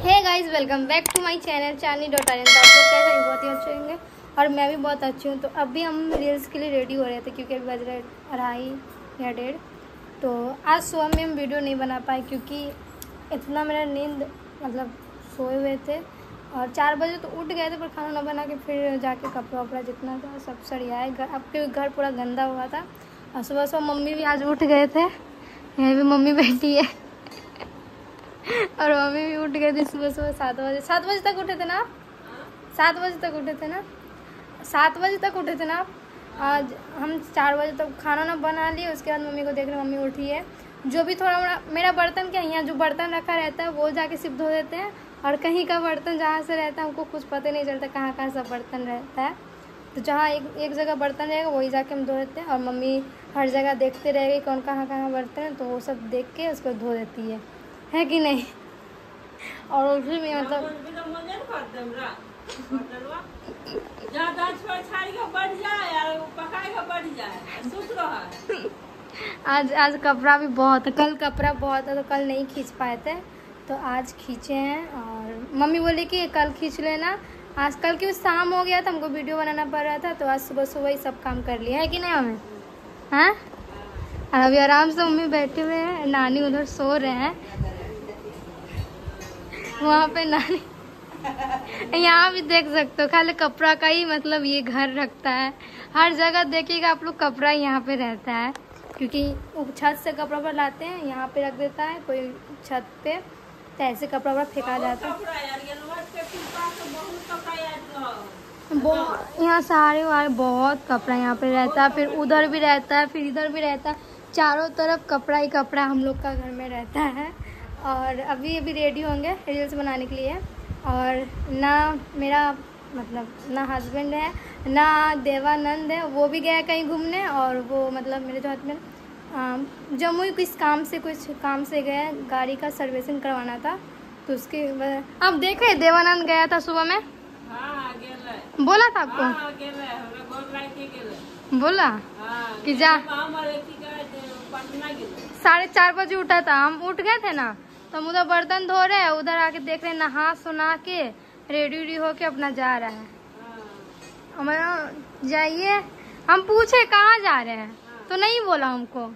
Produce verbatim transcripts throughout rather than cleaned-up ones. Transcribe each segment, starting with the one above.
Hey guys, welcome back to my channel Chandni dot Aryan. तो आप लोग कैसे हैं? बहुत ही अच्छे होंगे और मैं भी बहुत अच्छी हूँ। तो अभी हम रील्स के लिए रेडी हो रहे थे क्योंकि अभी बज रहे अढ़ाई या डेढ़। तो आज सुबह में हम वीडियो नहीं बना पाए क्योंकि इतना मेरा नींद मतलब सोए हुए थे और चार बजे तो उठ गए थे, पर खाना ना बना के फिर जाके कपड़ा वपड़ा जितना था सब सरियाए। घर अब के घर पूरा गंदा हुआ था और सुबह सुबह मम्मी भी आज उठ गए थे। यहाँ भी मम्मी बैठी है और मम्मी भी उठ गए थे सुबह सुबह सात बजे। सात बजे तक उठे थे ना आप? सात बजे तक उठे थे ना? सात बजे तक उठे थे ना आप? आज हम चार बजे तक खाना ना बना लिए। उसके बाद मम्मी को देख रहे मम्मी उठी है। जो भी थोड़ा मोड़ा मेरा बर्तन क्या यहाँ जो बर्तन रखा रहता है वो जाके सिर्फ धो देते हैं, और कहीं का बर्तन जहाँ से रहता है हमको कुछ पता नहीं चलता कहाँ कहाँ सब बर्तन रहता है। तो जहाँ एक एक जगह बर्तन रहेगा वही जाके हम धो देते हैं, और मम्मी हर जगह देखते रहेगी कौन कहाँ कहाँ बर्तन है, तो वो सब देख के उसको धो देती है, है कि नहीं? और उसी में मतलब आज आज कपड़ा भी बहुत है, कल कपड़ा बहुत है तो कल नहीं खींच पाए थे, तो आज खींचे हैं। और मम्मी बोली कि कल खींच लेना। आज कल की शाम हो गया था, हमको वीडियो बनाना पड़ रहा था, तो आज सुबह सुबह ही सब काम कर लिया है कि नहीं हमें? हाँ, और अभी आराम से मम्मी बैठे हुए हैं, नानी उधर सो रहे हैं वहाँ पे नानी। यहाँ भी देख सकते हो खाली कपड़ा का ही मतलब ये घर रखता है। हर जगह देखिएगा आप लोग कपड़ा यहाँ पे रहता है, क्योंकि छत से कपड़ा पर लाते हैं यहाँ पे रख देता है कोई छत पे, तो ऐसे कपड़ा वपड़ा फेंका जाता है। बहुत यहाँ सारे वारे बहुत कपड़ा यहाँ पे रहता है, फिर उधर भी रहता है, फिर इधर भी रहता है, चारों तरफ कपड़ा ही कपड़ा हम लोग का घर में रहता है। और अभी अभी रेडी होंगे रील्स बनाने के लिए, और ना मेरा मतलब ना हस्बैंड है ना देवानंद है, वो भी गया कहीं घूमने, और वो मतलब मेरे जो हस्बैंड जम्मू किस काम से कुछ काम से गए, गाड़ी का सर्विसिंग करवाना था, तो उसके आप देख रहे देवानंद गया था सुबह में। हाँ, बोला था आपको? हाँ, बोला हाँ, कि जा साढ़े चार बजे उठा था, हम उठ गए थे ना, तो हम उधर बर्तन धो रहे हैं, उधर आके देख रहे नहा सुना के रेडी वेडी होके अपना जा रहा है। हमारा जाइए, हम पूछे कहाँ जा रहे हैं तो नहीं बोला हमको।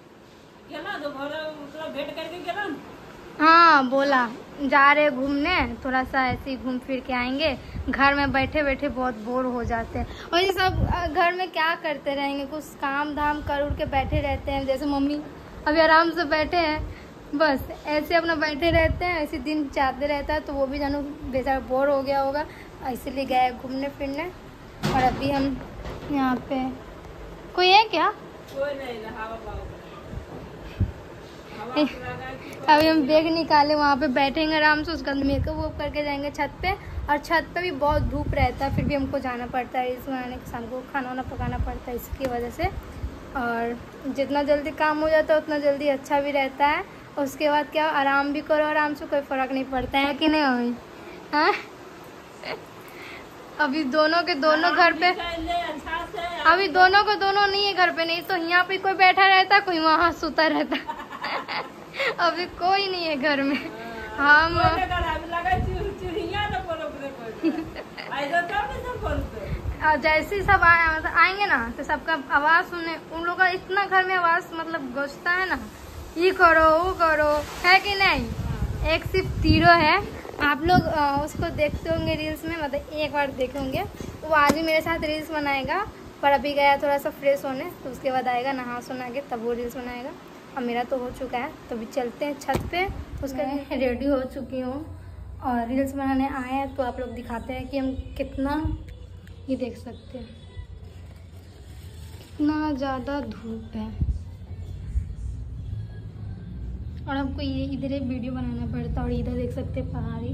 हाँ, बोला जा रहे घूमने, थोड़ा सा ऐसे ही घूम फिर के आएंगे, घर में बैठे बैठे बहुत बोर हो जाते हैं। और ये सब घर में क्या करते रहेंगे, कुछ काम धाम कर उड़ के बैठे रहते हैं। जैसे मम्मी अभी आराम से बैठे हैं, बस ऐसे अपना बैठे रहते हैं, ऐसे दिन चाहते रहता है, तो वो भी जानो बेचारा बोर हो गया होगा, इसीलिए गए घूमने फिरने। और अभी हम यहाँ पे कोई है क्या? कोई नहीं, अभी हम बैग निकाले, वहाँ पे बैठेंगे आराम से, उसके बाद मेकअप वूप करके जाएंगे छत पे। और छत पे भी बहुत धूप रहता है, फिर भी हमको जाना पड़ता है रील्स बनाने के, शाम को खाना वाना पकाना पड़ता है इसकी वजह से। और जितना जल्दी काम हो जाता है उतना जल्दी अच्छा भी रहता है। उसके बाद क्या, आराम भी करो आराम से, कोई फ़र्क नहीं पड़ता है कि नहीं मम्मी? हाँ, अभी दोनों के दोनों घर पे, अभी दोनों को दोनों नहीं है घर पे, नहीं तो यहाँ पे कोई बैठा रहता, कोई वहाँ सोता रहता। अभी कोई नहीं है घर में। हम जैसे सब आए मतलब आएंगे ना, तो सबका आवाज़ सुने, उन लोगों का इतना घर में आवाज़ मतलब गूंजता है ना, ये करो वो करो, है कि नहीं? एक सिर्फ तीरो है, आप लोग उसको देखते होंगे रील्स में, मतलब एक बार देखे होंगे, वो आज भी मेरे साथ रील्स बनाएगा, पर अभी गया थोड़ा सा फ्रेश होने, तो उसके बाद आएगा नहा सुना के, तब वो रील्स बनाएगा। और मेरा तो हो चुका है, तो अभी चलते हैं छत पे। उसका रेडी हो चुकी हूँ और रील्स बनाने आए हैं, तो आप लोग दिखाते हैं कि हम कितना, ये देख सकते हैं कितना ज़्यादा धूप है, और हमको ये इधर एक वीडियो बनाना पड़ता है। और इधर देख सकते हैं पहाड़ी,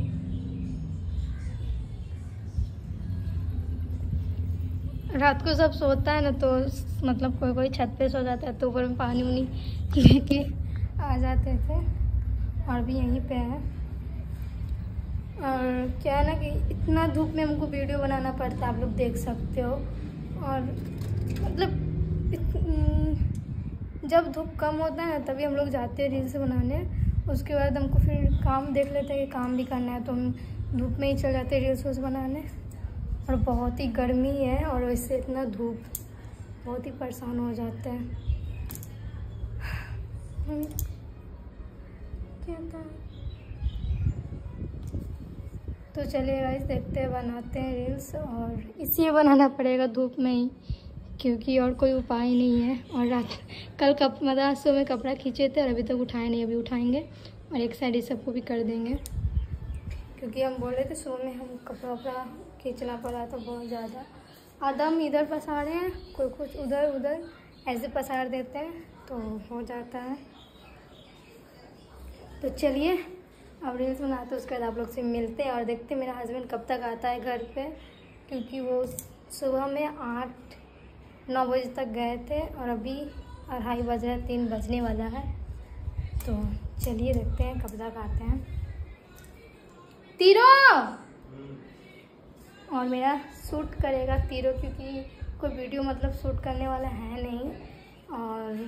रात को सब सोता है ना, तो मतलब कोई कोई छत पे सो जाता है, तो ऊपर में पानी वानी लेके आ जाते थे। और भी यहीं पे है, और क्या है ना कि इतना धूप में हमको वीडियो बनाना पड़ता है, आप लोग देख सकते हो। और मतलब जब धूप कम होता है ना तभी हम लोग जाते हैं रील्स बनाने, उसके बाद हमको फिर काम देख लेते हैं कि काम भी करना है, तो हम धूप में ही चल जाते हैं रील्स बनाने। और बहुत ही गर्मी है और वैसे इतना धूप, बहुत ही परेशान हो जाते हैं। क्या था? तो चलिए गाइस देखते हैं, बनाते हैं रील्स। और इसलिए बनाना पड़ेगा धूप में ही, क्योंकि और कोई उपाय नहीं है। और रात कल कप मतलब सुबह कपड़ा खींचे थे और अभी तक उठाए नहीं, अभी उठाएंगे। और एक साइड इस सबको भी कर देंगे, क्योंकि हम बोल रहे थे सुबह में हम कपड़ा वपड़ा खींचना पड़ा था बहुत ज़्यादा। आधा हम इधर पसारे हैं, कोई कुछ उधर उधर ऐसे पसार देते हैं तो हो जाता है। तो चलिए अब रील्स बनाते उसके बाद आप लोग से मिलते हैं और देखते हैं मेरा हस्बैंड कब तक आता है घर पे, क्योंकि वो सुबह में आठ नौ बजे तक गए थे और अभी अढ़ाई बज रहे हैं, तीन बजने वाला है। तो चलिए देखते हैं कब तक आते हैं। तीरो और मेरा शूट करेगा तीरो, क्योंकि कोई वीडियो मतलब शूट करने वाला है नहीं और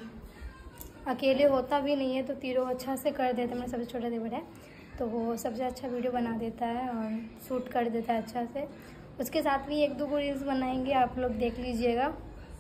अकेले होता भी नहीं है, तो तीरो अच्छा से कर देता है। मेरा सबसे छोटा देवर है तो वो सबसे अच्छा वीडियो बना देता है और शूट कर देता है अच्छा से। उसके साथ भी एक दो को रील्स बनाएंगे, आप लोग देख लीजिएगा।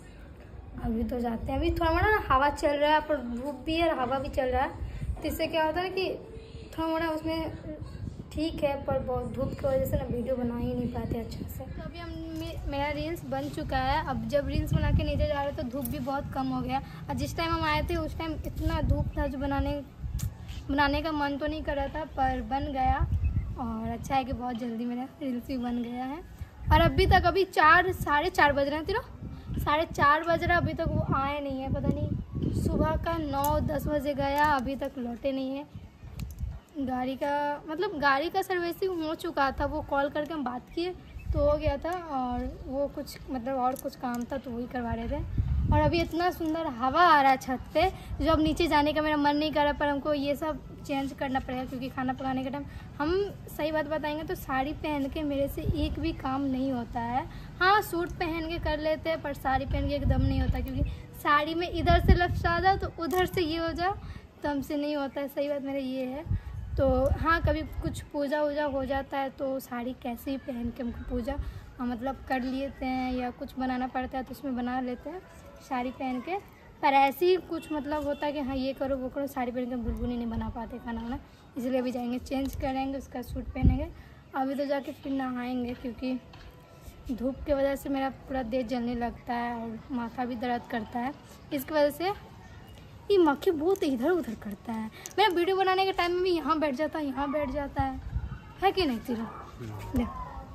अभी तो जाते हैं, अभी थोड़ा मोड़ा ना हवा चल रहा है, पर धूप भी है और हवा भी चल रहा है, तो इससे क्या होता है कि थोड़ा मोड़ा उसमें ठीक है, पर बहुत धूप की वजह से ना वीडियो बना ही नहीं पाते अच्छा से। तो अभी हम मेरा रील्स बन चुका है। अब जब रील्स बना के नीचे जा रहे तो धूप भी बहुत कम हो गया, और जिस टाइम हम आए थे उस टाइम इतना धूप था जो बनाने बनाने का मन तो नहीं कर रहा था, पर बन गया। और अच्छा है कि बहुत जल्दी मेरा रील्स भी बन गया है। और अभी तक अभी चार साढ़े चार बज रहे हैं, तीनों साढ़े चार बज रहा, अभी तक वो आए नहीं है। पता नहीं सुबह का नौ दस बजे गया, अभी तक लौटे नहीं है। गाड़ी का मतलब गाड़ी का सर्विसिंग हो चुका था, वो कॉल करके हम बात किए तो हो गया था, और वो कुछ मतलब और कुछ काम था तो वही करवा रहे थे। और अभी इतना सुंदर हवा आ रहा है छत पे, जो अब नीचे जाने का मेरा मन नहीं कर रहा, पर हमको ये सब चेंज करना पड़ेगा, क्योंकि खाना पकाने के टाइम हम सही बात बताएंगे तो साड़ी पहन के मेरे से एक भी काम नहीं होता है। हाँ सूट पहन के कर लेते हैं, पर साड़ी पहन के एकदम नहीं होता, क्योंकि साड़ी में इधर से लपसा जाओ तो उधर से ये हो जाओ, तो हमसे नहीं होता है। सही बात मेरा ये है। तो हाँ कभी कुछ पूजा वूजा हो जाता है तो साड़ी कैसे ही पहन के हमको पूजा मतलब कर लेते हैं, या कुछ बनाना पड़ता है तो उसमें बना लेते हैं साड़ी पहन के। पर ऐसे ही कुछ मतलब होता है कि हाँ ये करो वो करो, साड़ी पहन के बिल्कुल ही नहीं बना पाते खाना वाना, इसलिए अभी जाएंगे चेंज करेंगे, उसका सूट पहनेंगे। अभी तो जाके फिर नहाएंगे, क्योंकि धूप की वजह से मेरा पूरा देह जलने लगता है और माथा भी दर्द करता है। इसकी वजह से ये मक्खी बहुत इधर उधर करता है। मेरा वीडियो बनाने के टाइम में भी यहाँ बैठ जाता है, यहाँ बैठ जाता है, है कि नहीं तीनों? ले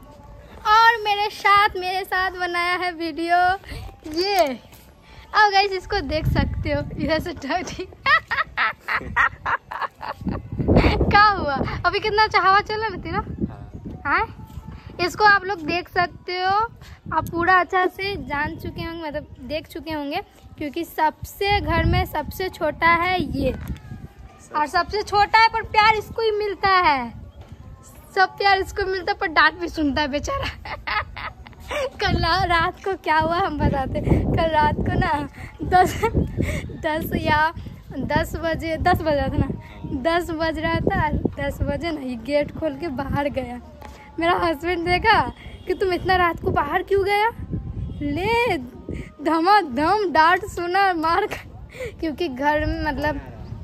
और मेरे साथ मेरे साथ बनाया है वीडियो ये। अब गाइस इसको देख सकते हो, इधर से ठीक क्या हुआ? अभी कितना अच्छा हवा चल रहा है तीनों, हाँ इसको आप लोग देख सकते हो। आप पूरा अच्छा से जान चुके होंगे, मतलब देख चुके होंगे, क्योंकि सबसे घर में सबसे छोटा है ये, और सबसे छोटा है पर प्यार इसको ही मिलता है, सब प्यार इसको मिलता है, पर डांट भी सुनता है बेचारा। कल रात को क्या हुआ हम बताते। कल रात को ना दस दस या दस बजे दस बज रहा था ना दस बज रहा था दस बजे ना ये गेट खोल के बाहर गया। मेरा हस्बैंड देखा कि तुम इतना रात को बाहर क्यों गया, ले धमाधम डांट सुना मार, क्योंकि घर में मतलब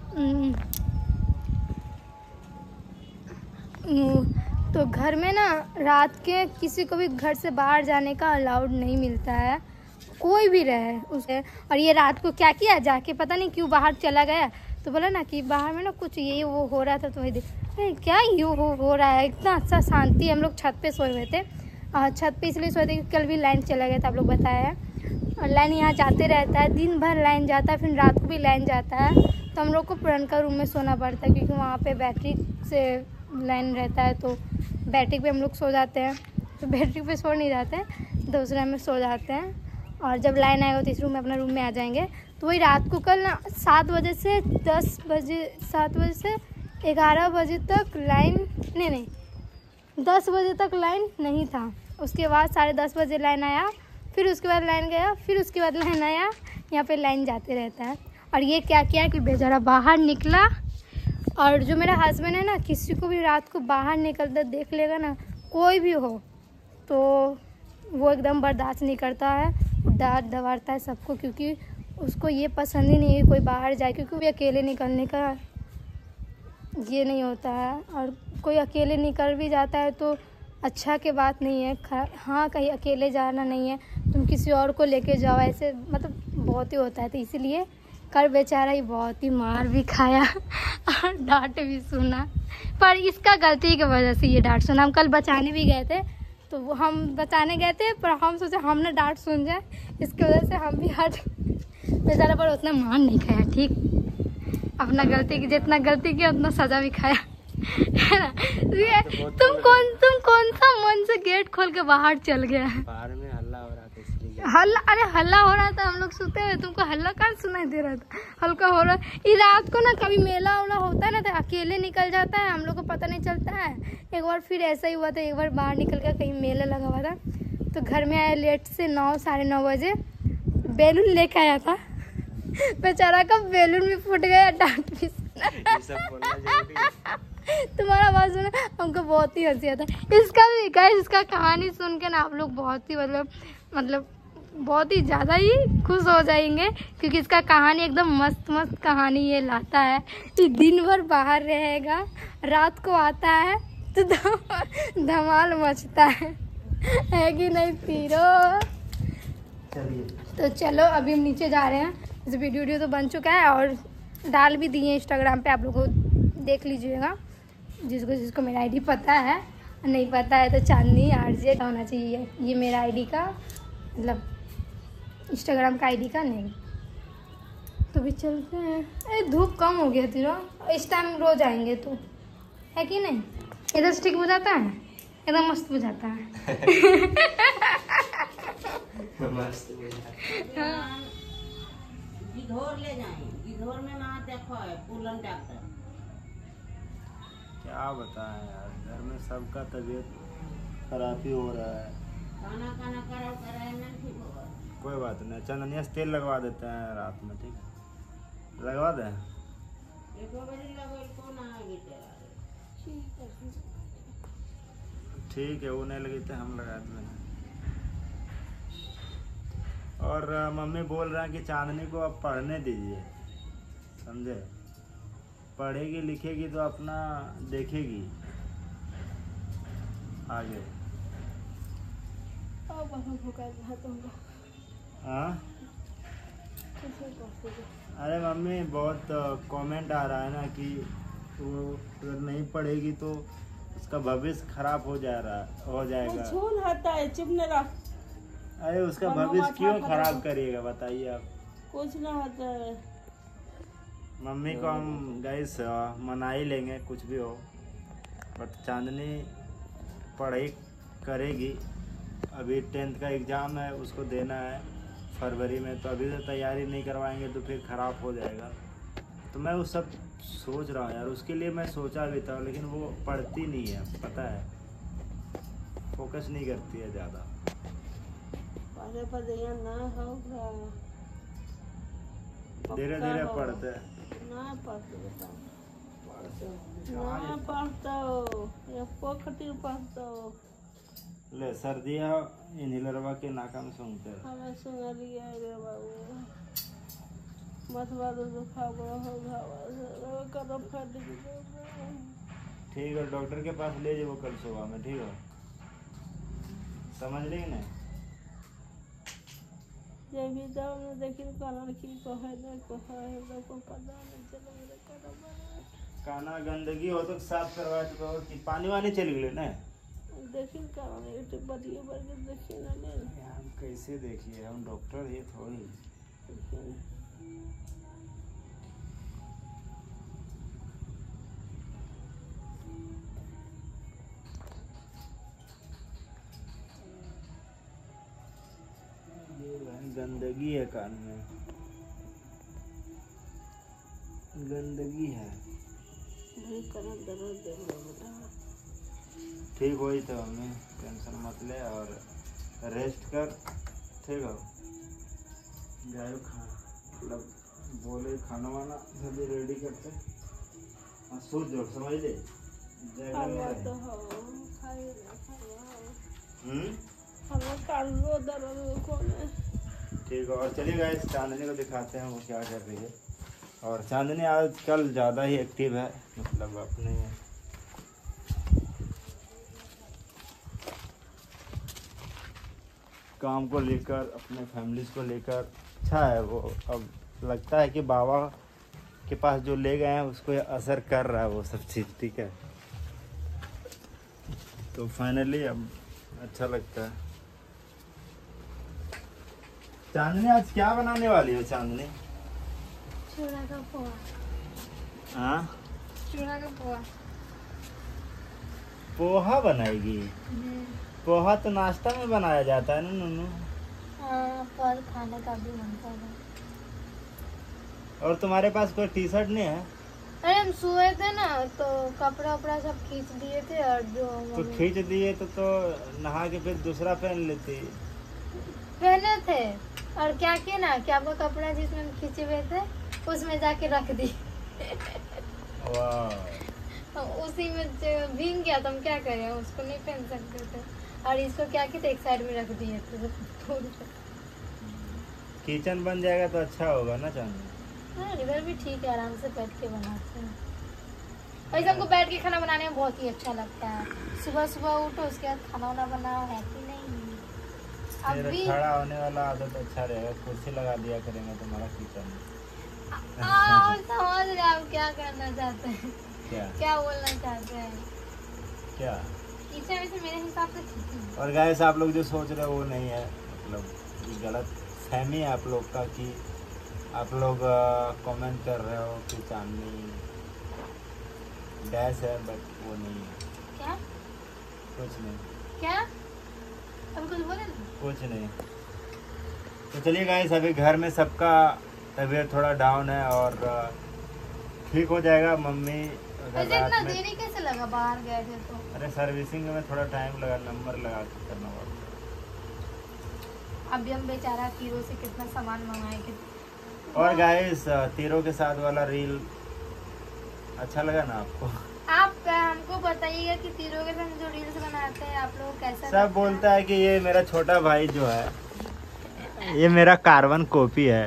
तो घर में ना रात के किसी को भी घर से बाहर जाने का अलाउड नहीं मिलता है, कोई भी रहे उसे। और ये रात को क्या किया, जाके पता नहीं क्यों बाहर चला गया, तो बोला ना कि बाहर में ना कुछ ये वो हो रहा था, तो वही देख क्या ये हो, हो रहा है। इतना अच्छा शांति, हम लोग छत पे सोए हुए थे, और छत पे इसलिए सोए थे क्योंकि कल भी लाइन चला गया था, आप लोग बताया है। और लाइन यहाँ जाते रहता है, दिन भर लाइन जाता है, फिर रात को भी लाइन जाता है, तो हम लोग को पुरनका रूम में सोना पड़ता है, क्योंकि वहाँ पे बैटरी से लाइन रहता है, तो बैटरी पे हम लोग सो जाते हैं। तो बैटरी पे सो नहीं जाते हैं, दूसरे में सो जाते हैं। और जब लाइन आएगा तो इस रूम में अपना रूम में आ जाएंगे। तो वही रात को कल ना सात बजे से दस बजे सात बजे से ग्यारह बजे तक लाइन नहीं नहीं दस बजे तक लाइन नहीं था। उसके बाद साढ़े दस बजे लाइन आया, फिर उसके बाद लाइन गया, फिर उसके बाद लाइन आया। यहाँ पे लाइन जाते रहता है। और ये क्या किया कि बेचारा बाहर निकला और जो मेरा हस्बैंड है ना, किसी को भी रात को बाहर निकलते देख लेगा ना, कोई भी हो, तो वो एकदम बर्दाश्त नहीं करता है, डांट दबाड़ता है सबको, क्योंकि उसको ये पसंद ही नहीं है कोई बाहर जाए, क्योंकि वो अकेले निकलने का ये नहीं होता है। और कोई अकेले निकल भी जाता है तो अच्छा के बात नहीं है। हाँ, कहीं अकेले जाना नहीं है, तुम किसी और को लेके जाओ, ऐसे मतलब बहुत ही होता है। तो इसीलिए कल बेचारा ही बहुत ही मार भी खाया और डांट भी सुना, पर इसका गलती की वजह से ये डांट सुना। हम कल बचाने भी गए थे, तो वो हम बचाने गए थे, पर हम सोचे हमने डांट सुन जाए, इसकी वजह से हम भी हट बेचारा, पर उतना मान नहीं खाया। ठीक, अपना गलती की जितना गलती किया उतना सजा भी खाया है ना। तुम कौन तुम कौन सा मन से गेट खोल के बाहर चल गया है? बाहर में हल्ला हो रहा था इसलिए। हल्ला? अरे हल्ला हो रहा था, हम लोग सोते हुए, तुमको हल्ला कहाँ सुनाई दे रहा था? हल्का हो रहा। ये रात को ना कभी मेला उला होता है ना, तो अकेले निकल जाता है, हम लोग को पता नहीं चलता है। एक बार फिर ऐसा ही हुआ था, एक बार बाहर निकल कर कहीं मेला लगा हुआ था, तो घर में आया लेट से, नौ साढ़े नौ बजे बैलून लेके आया था, बेचारा का बैलून भी फूट गया, डांट भी तुम्हारा आवाज सुना, हमको बहुत ही हंसी आता है। इसका भी गाइस, इसका कहानी सुन के ना आप लोग बहुत ही मतलब मतलब बहुत ही ज़्यादा ही खुश हो जाएंगे, क्योंकि इसका कहानी एकदम मस्त मस्त कहानी ये लाता है। कि दिन भर बाहर रहेगा, रात को आता है तो धमाल मचता है, है कि नहीं तीरो? तो चलो अभी हम नीचे जा रहे हैं। इस वीडियो वीडियो तो बन चुका है और डाल भी दिए इंस्टाग्राम पे, आप लोग को देख लीजिएगा। जिसको जिसको मेरा आईडी पता है, नहीं पता है तो चांदनी आरजे होना चाहिए ये मेरा आईडी का, मतलब इंस्टाग्राम का आईडी का नहीं। तो भी चलते हैं। अरे धूप कम हो गया तेरा, इस टाइम रोज आएंगे तो, है कि नहीं? इधर से ठीक बुझाता है, एकदम मस्त बुझाता है। मस्त हाँ। गिधौर ले जाएं, गिधौर में वहाँ देखो है पुलन डॉक्टर। क्या बताएं यार, घर में सबका तबीयत खराब ही हो रहा है। खाना खाना करा कराए ना, ठीक होगा। कोई बात नहीं, चंदनिया से तेल लगवा देते हैं रात में, ठीक है? लगवा दें। एक बजे लगो को ना आगे तेरा। ठीक है ठीक है, वो नहीं लगी तो हम लगा दें। और मम्मी बोल रहा है कि चांदनी को अब पढ़ने दीजिए, समझे? पढ़ेगी लिखेगी तो अपना देखेगी आगे। हाँ, अरे मम्मी बहुत कमेंट आ रहा है ना कि वो अगर नहीं पढ़ेगी तो उसका भविष्य खराब हो जा रहा हो जाएगा। चुप न रह। अरे उसका भविष्य क्यों खराब करिएगा बताइए आप? कुछ ना होता है। मम्मी को हम गाइस मना ही लेंगे कुछ भी हो, बट चांदनी पढ़ाई करेगी। अभी टेंथ का एग्ज़ाम है, उसको देना है फरवरी में, तो अभी से तैयारी नहीं करवाएंगे तो फिर ख़राब हो जाएगा। तो मैं वो सब सोच रहा हूँ यार, उसके लिए मैं सोचा भी था, लेकिन वो पढ़ती नहीं है, पता है, फोकस नहीं करती है ज़्यादा। धीरे धीरे पढ़ते हैं ना पढ़ते बेटा, ना पढ़ता हो या पोखटी पढ़ता हो। ले सर्दिया इन्हेलरवा के नाका में सूंघते हैं। हमें सुना लिया रे बाबू, मथवा दो दुखा बड़ा हो घावा से कदम फट गया। ठीक है, डॉक्टर के पास ले जाओ कल सुबह में, ठीक है? समझ रही नहीं? जब भी जाओ ना देखिए काना की को है ना को है ना को पता नहीं चलो मेरे कदम काना गंदगी हो तो साफ करवा तो कि पानी वानी चल गए ना, देखिए काना ये तो बढ़िया बढ़िया देखिए ना ले। हम कैसे देखिए, हम डॉक्टर ये थोड़ी। गंदगी है कान में, गंदगी है। ठीक हो तो हमें टेंशन मत ले और रेस्ट कर, ठीक है? जाओ खा, मतलब बोले खाना वाना जल्दी रेडी करते हाँ, सूझ जो समझ ले जगह में रहे। तो हो खाई ना खावा हम्म हमें कर लो दर्द कोने। ठीक है। और चलिए गाइस चांदनी को दिखाते हैं वो क्या कर रही है। और चांदनी आजकल ज़्यादा ही एक्टिव है, मतलब अपने काम को लेकर, अपने फैमिलीज को लेकर अच्छा है वो। अब लगता है कि बाबा के पास जो ले गए हैं उसको ये असर कर रहा है वो सब चीज़। ठीक है, तो फाइनली अब अच्छा लगता है। चांदनी आज क्या बनाने वाली हो चांदनी? चूड़ा का पोहा। हाँ, चूड़ा का पोहा। पोहा बनाएगी? पोहा तो नाश्ता में बनाया जाता है ना नूनू। हाँ, पर खाने का भी मन कर रहा है। और तुम्हारे पास कोई टी शर्ट नहीं है? अरे हम सोए थे ना तो कपड़ा उपड़ा सब खींच दिए थे, और जो तो मम्मी- खींच दिए तो तो नहा के फिर दूसरा पहन लेती। पहने थे, और क्या किए ना कि आपका कपड़ा जिसमें हम खींचे हुए थे उसमें जाके रख दी। वाह, उसी में जो भीग गया तो हम क्या करें, उसको नहीं पहन सकते थे। और इसको क्या किए थे, एक साइड में रख दिए थे। किचन बन जाएगा तो अच्छा होगा ना चांदनी। हाँ, इधर भी ठीक है, आराम से बैठ के बनाते हैं। वैसे हमको बैठ के खाना बनाने में बहुत ही अच्छा लगता है। सुबह सुबह उठो, उसके बाद खाना वाना बनाओ, है कि नहीं। मेरा अभी खड़ा होने वाला आदत अच्छा रहेगा, कुर्सी लगा दिया करेंगे तुम्हारा किचन में। आ, समझ रहे आप क्या करना चाहते हैं, क्या क्या बोलना चाहते हैं। क्या? किचन वैसे मेरे हिसाब से ठीक है। और गाइस आप लोग जो सोच रहे हो वो नहीं है, मतलब ये गलत फहमी है आप लोग का कि आप लोग कमेंट कर रहे हो कि चांदनी डैश है, बट वो नहीं है। क्या कुछ नहीं, क्या अब कुछ बोले ना। कुछ नहीं। तो चलिए गाइस अभी घर में सबका तबीयत थोड़ा डाउन है और अ, ठीक हो जाएगा। मम्मी अगर वैसे इतना रात में, देरी कैसे लगा, बाहर गए थे तो। अरे सर्विसिंग में थोड़ा टाइम लगा, नंबर लगा के करना पड़ता। अभी हम बेचारा तीरों से कितना सामान मंगाए थे। और गाइस तीरों के साथ वाला रील अच्छा लगा ना आपको? आप हमको बताइएगा कि तीरों के साथ जो रील्स बनाते हैं आप लोग कैसा लगता सब बोलता है कि ये मेरा छोटा भाई जो है ये मेरा कार्बन कॉपी है।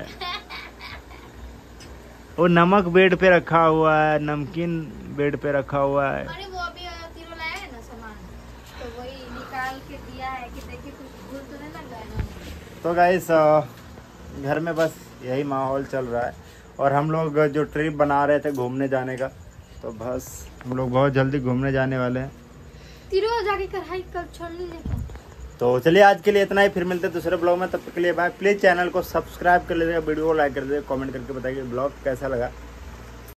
वो नमक बेड पे रखा हुआ है, नमकीन बेड पे रखा हुआ है। अरे वो अभी तीरों लाया है ना सामान, तो वही निकाल के दिया है कि देखिए कुछ भूल तो नहीं लग गया। तो गाइस घर में बस यही माहौल चल रहा है। और हम लोग जो ट्रिप बना रहे थे घूमने जाने का, तो बस हम लोग बहुत जल्दी घूमने जाने वाले हैं। तीरों जाके कढ़ाई कब छोड़ लीजिए। तो चलिए आज के लिए इतना ही, फिर मिलते हैं दूसरे ब्लॉग में। तब तक के लिए बाय। प्लीज़ चैनल को सब्सक्राइब कर लीजिएगा, वीडियो को लाइक कर दीजिएगा, कमेंट करके बताइए ब्लॉग कैसा लगा।